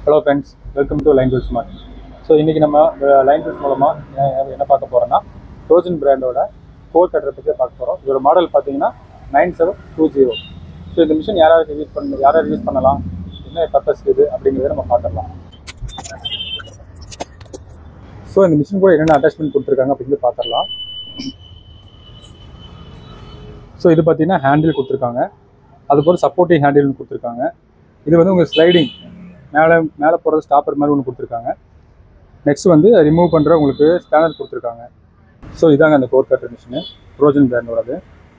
Hello friends, welcome to line tools smart. So இன்றைக்கி நம்ம line tools மூலமாக என்ன பார்க்க போகிறோன்னா, ட்ரோஜன் பிராண்டோட கோர் கட்டரை பற்றி பார்க்க போகிறோம். இதோட மாடல் பார்த்தீங்கன்னா 9720. ஸோ இந்த மிஷின் யாராவது யூஸ் பண்ணலாம், என்ன பர்பஸ் இது அப்படிங்கிறத நம்ம பார்த்துடலாம். ஸோ இந்த மிஷின் கூட என்னென்ன அட்டாச்மெண்ட் கொடுத்துருக்காங்க அப்படிங்கிறது பார்த்துடலாம். ஸோ இது பார்த்தீங்கன்னா ஹேண்டில் கொடுத்துருக்காங்க, அதுபோல் சப்போர்ட்டிங் ஹேண்டில்னு கொடுத்துருக்காங்க. இது வந்து உங்கள் ஸ்லைடிங் மேலே போகிறது ஸ்டாப்பர் மாதிரி ஒன்று கொடுத்துருக்காங்க. நெக்ஸ்ட் வந்து ரிமூவ் பண்ணுற உங்களுக்கு ஸ்பேனர் கொடுத்துருக்காங்க. ஸோ இதாங்க அந்த கோர் கட்டர் மிஷினு, ட்ரோஜன் பிராண்டோடது.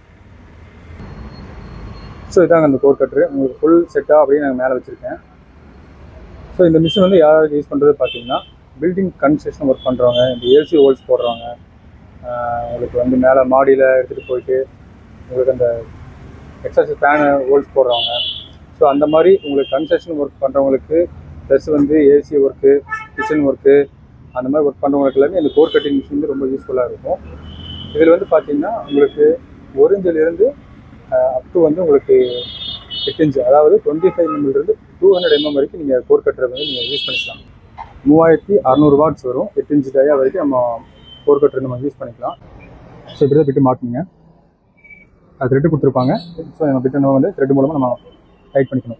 ஸோ இதாங்க அந்த கோர் கட்டரு, உங்களுக்கு ஃபுல் செட்டாக அப்படியே நாங்கள் மேலே வச்சுருக்கேன். ஸோ இந்த மிஷின் வந்து யாராவது யூஸ் பண்ணுறது பார்த்தீங்கன்னா, பில்டிங் கன்ஸ்ட்ரக்ஷன் ஒர்க் பண்ணுறவங்க, இந்த ஏசி ஹோல்ஸ் போடுறவங்க, உங்களுக்கு வந்து மேலே மாடியில் எடுத்துகிட்டு போயிட்டு உங்களுக்கு அந்த எக்ஸாஸ்ட் ஃபேனு ஹோல்ஸ் போடுறவங்க, ஸோ அந்த மாதிரி உங்களுக்கு கன்ஸ்ட்ரக்ஷன் ஒர்க் பண்ணுறவங்களுக்கு, ப்ளஸ் வந்து ஏசி ஒர்க்கு, கிச்சன் ஒர்க்கு, அந்த மாதிரி ஒர்க் பண்ணுறவங்களுக்கு எல்லாமே இந்த கோர் கட்டிங் மிஷின் வந்து ரொம்ப யூஸ்ஃபுல்லாக இருக்கும். இதில் வந்து பார்த்திங்கன்னா உங்களுக்கு 1 இன்ச்சிலிருந்து அப் டு வந்து உங்களுக்கு 8 இன்ச்சு, அதாவது 25 mm 200 mm வரைக்கும் நீங்கள் கோர் கட்டரை வந்து நீங்கள் யூஸ் பண்ணிக்கலாம். 3600 வாட்ஸ் வரும். 8 இன்ச்சு டயா வரைக்கும் நம்ம கோர் கட்டரை நம்ம யூஸ் பண்ணிக்கலாம். ஸோ இப்படி தான் பிட்டு மாட்டணுங்க, அது த்ரெட்டு கொடுத்துருப்பாங்க. ஸோ நம்ம பிட்டு நம்ம வந்து த்ரெட் மூலமாக நம்ம டைட் பண்ணிக்கணும்,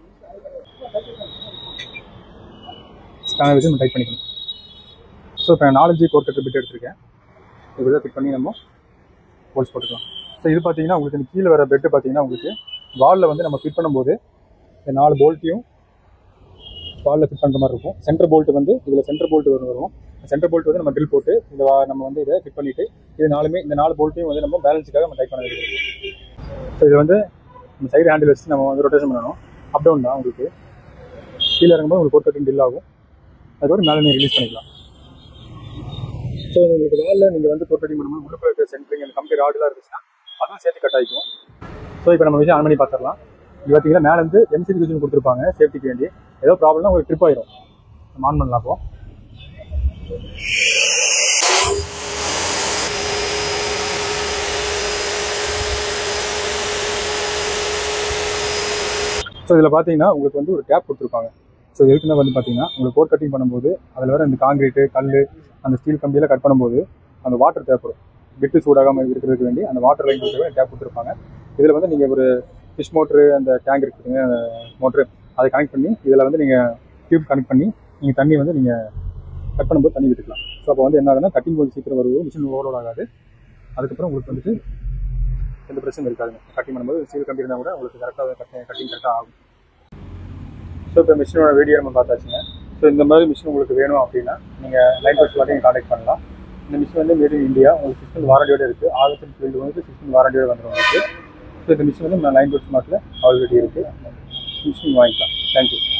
ஸ்பேனர் வச்சு நம்ம டைட் பண்ணிக்கணும். ஸோ இப்போ நான் 4 கோர் கட்டர் பிட் எடுத்திருக்கேன். இப்படி தான் ஃபிட் பண்ணி நம்ம ஹோல்ஸ் போட்டுக்கலாம். ஸோ இது பார்த்தீங்கன்னா உங்களுக்கு இந்த கீழே வர பெட்டு பார்த்தீங்கன்னா உங்களுக்கு வாலில் வந்து நம்ம ஃபிட் பண்ணும்போது இந்த 4 போல்ட்டையும் வாலில் ஃபிட் பண்ணுற மாதிரி இருக்கும். சென்டர் போல்ட்டு வந்து இதில் சென்டர் போல்ட்டு வரும். சென்டர் போல்ட் வந்து நம்ம ட்ரில் போட்டு நம்ம வந்து இதை ஃபிட் பண்ணிவிட்டு இந்த 4 போல்ட்டையும் வந்து நம்ம பேலன்ஸுக்காக நம்ம டைட் பண்ண வேண்டியது. ஸோ இது வந்து நம்ம சைடு ஹேண்டில் வச்சு நம்ம வந்து ரொட்டேஷன் பண்ணணும். அப் டவுன் தான் உங்களுக்கு கீழே இறங்கும்போது உங்களுக்கு கோர் கட்டிங் ட்ரில் ஆகும். அதுக்கப்புறம் மேலே நீங்கள் ரிலீஸ் பண்ணிக்கலாம். ஸோ உங்களுக்கு வாலில் நீங்கள் வந்து கோர் கட்டிங் பண்ணும்போது உள்ளுக்குள்ள இருக்கிற சென்ட்ரிங் அந்த கம்பி ராடுலாம் இருந்துச்சுன்னா அதுவும் சேர்த்து கட் ஆகிக்கும். ஸோ இப்போ நம்ம விஷயம் ஆன் பண்ணி பார்த்துடலாம். இது பார்த்தீங்கன்னா மேலே வந்து எம்சிபி கியூஷன் கொடுத்துருப்பாங்க சேஃப்டிக்கு வேண்டி. ஏதோ ப்ராப்ளம்னா உங்களுக்கு ட்ரிப் ஆயிரும். நம்ம ஆன் பண்ணலாம். அப்போ ஸோ இதில் பார்த்தீங்கன்னா உங்களுக்கு வந்து ஒரு டேப் கொடுத்துருப்பாங்க. ஸோ எதுக்குன்னா வந்து பார்த்தீங்கன்னா உங்களுக்கு கோர் கட்டிங் பண்ணும்போது அதில் வர இந்த காங்கிரீட்டு, கல், அந்த ஸ்டீல் கம்பியெல்லாம் கட் பண்ணும்போது அந்த வாட்டர் தேவைப்படும். பிட்டு சூடாகாமல் இருக்கிறதுக்கு வேண்டி அந்த வாட்டர் லைன் கொடுத்துருக்க டேப் கொடுத்துருப்பாங்க. இதில் வந்து நீங்கள் ஒரு ஃபிஷ் மோட்ரு, அந்த டேங்க் இருக்குதுங்க, அந்த மோட்ரு, அதை கனெக்ட் பண்ணி இதில் வந்து நீங்கள் டியூப் கனெக்ட் பண்ணி நீங்கள் தண்ணி வந்து நீங்கள் கட் பண்ணும்போது தண்ணி விட்டுக்கலாம். ஸோ அப்போ வந்து என்ன ஆகுதுன்னா கட்டிங் கொஞ்சம் சீக்கிரம் வருவது, மிஷின் ஓவர்லோட் ஆகாது. அதுக்கப்புறம் உங்களுக்கு வந்துட்டு எந்த பிரச்சனையும் இருக்காதுங்க. கட்டிங் பண்ணும்போது ஸ்டீல் கம்பி இருந்தால் கூட உங்களுக்கு கரெக்டாக கட்டிங் கரெக்டாக ஆகும். ஸோ இப்போ மிஷினோட வீடியோ நம்ம பார்த்தாச்சுங்க. ஸோ இந்த மாதிரி மிஷின் உங்களுக்கு வேணும் அப்படின்னா நீங்கள் லைன் டூல்ஸ் பார்த்து நீங்கள் கான்டாக்ட் பண்ணலாம். இந்த மிஷின் வந்து மேட் இன் இந்தியா, உங்களுக்கு 6 month வாரண்டியோடு இருக்குது. ஆகஸ்ட் ஃபீல்டு வந்து 6 month வாரண்டியோடு வந்துடும் உங்களுக்கு. ஸோ இந்த மிஷின் வந்து லைன் டூல்ஸ் மார்ட்டில் அவைலபிலிட்டி இருக்குது. மிஷின் வாங்கிக்கலாம். தேங்க்யூ.